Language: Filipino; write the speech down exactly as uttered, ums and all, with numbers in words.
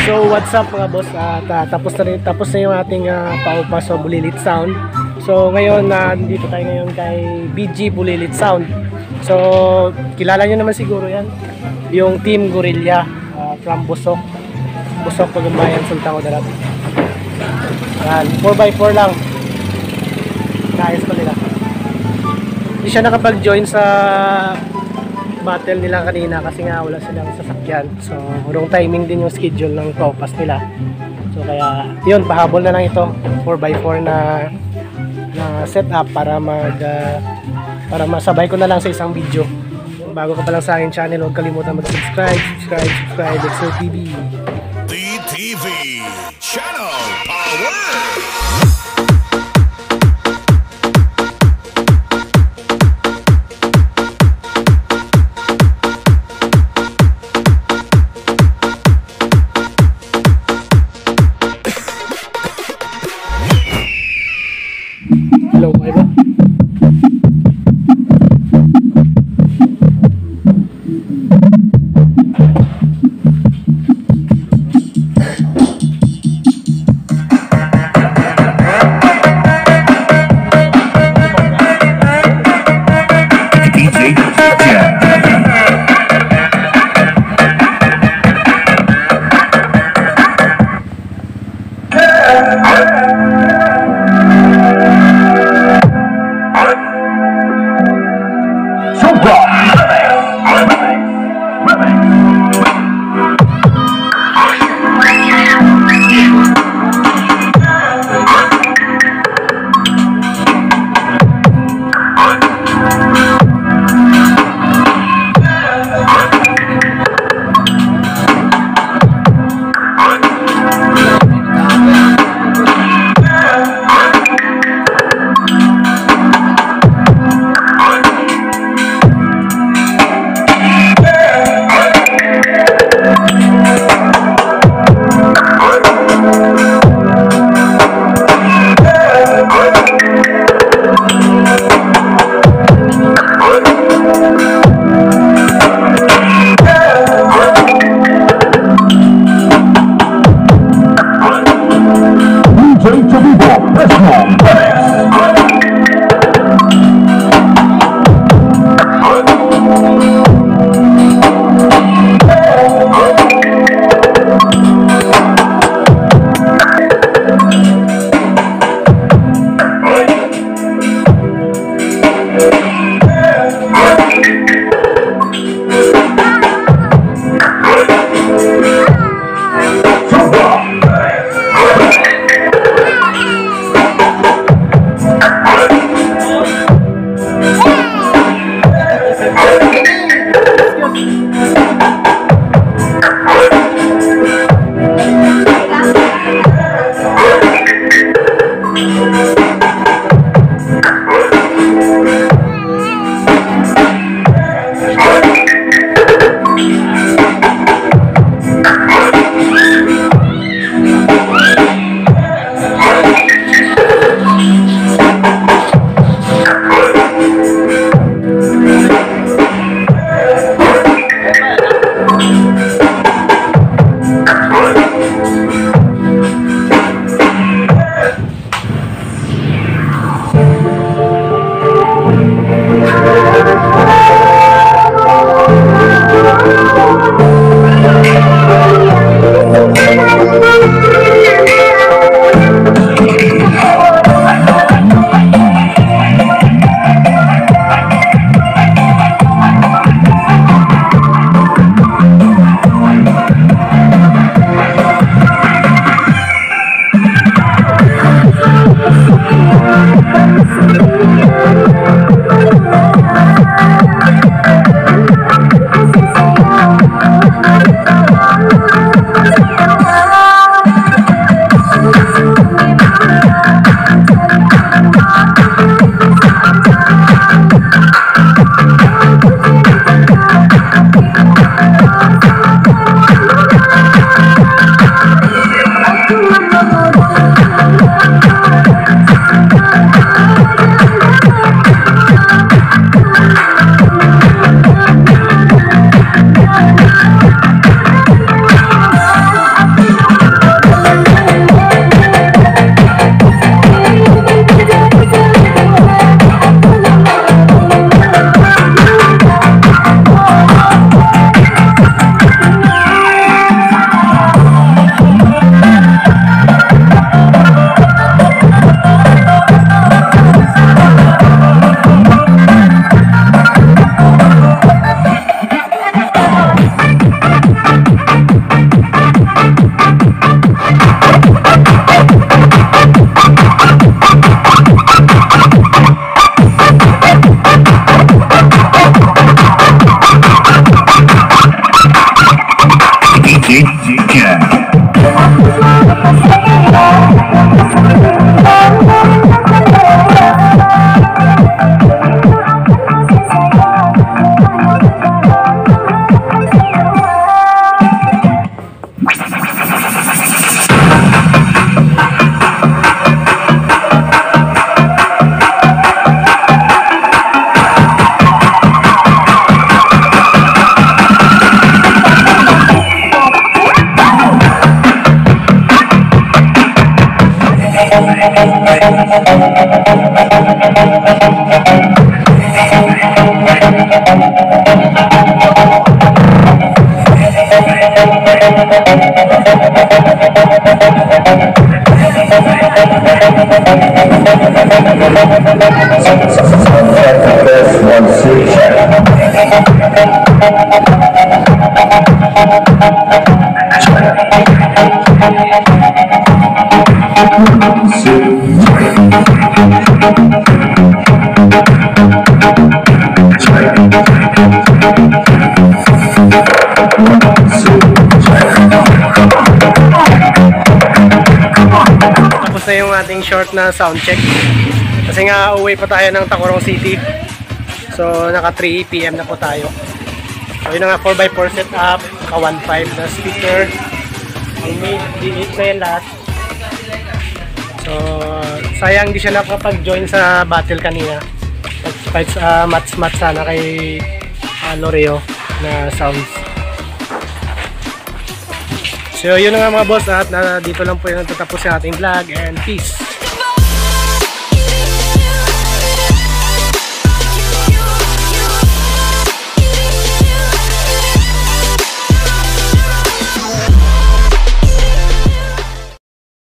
So what's up mga boss, at uh, tapos na rin, tapos na yung ating uh, paupas sa Bulilit Sound. So ngayon uh, dito tayo ngayon kay B G Bulilit Sound. So kilala nyo naman siguro yan, yung Team Gorilla uh, from Busok Busok Pagumbayan, Sultan Kudarat. Yan, four by four lang, naayos pa nila. Hindi siya nakapag-join sa battle nila kanina kasi nga wala silang sasakyan. So wrong timing din yung schedule ng paupas nila. So kaya yun, pahabol na lang ito, four by four na na setup para mag uh, para masabay ko na lang sa isang video. Bago ka pa lang sa akin channel, huwag kalimutan mag-subscribe, subscribe, subscribe, Exo T V. D T V Channel Power. Hello, Ivo. Tapos na yung ating short na sound check. Kasi nga uwi pa tayo ng Tacurong City. So naka three P M na po tayo. So yun nga, four by four setup, naka one point five na speaker. Ang main D eight na yan lahat. So sayang di siya nakapag-join sa battle kanina. Kahit uh, match-match sana kay uh, Loreo na sounds. So yun na nga mga boss, at na dito lang po yung natatapos yung ating vlog, and peace.